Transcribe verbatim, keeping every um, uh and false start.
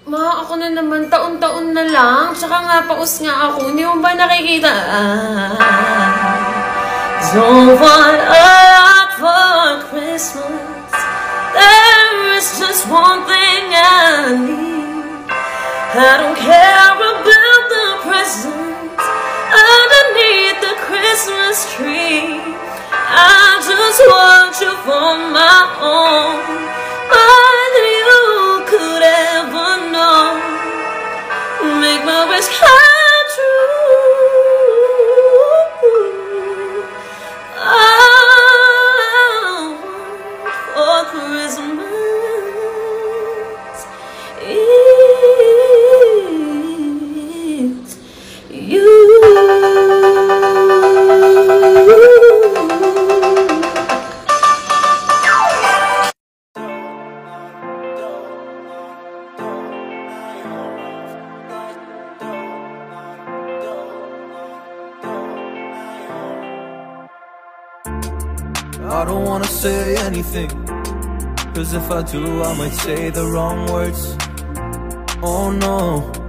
Ma, ako na naman, taon-taon na lang. Tsaka nga, paus nga ako. Hindi mo ba nakikita? Ah, don't want a lot for Christmas. There is just one thing I need. I don't care about the presents underneath the Christmas tree. I just want you for my own. More than you could ever know. Make my wish come true. Oh, for Christmas is you. I don't wanna say anything, cause if I do I might say the wrong words. Oh no,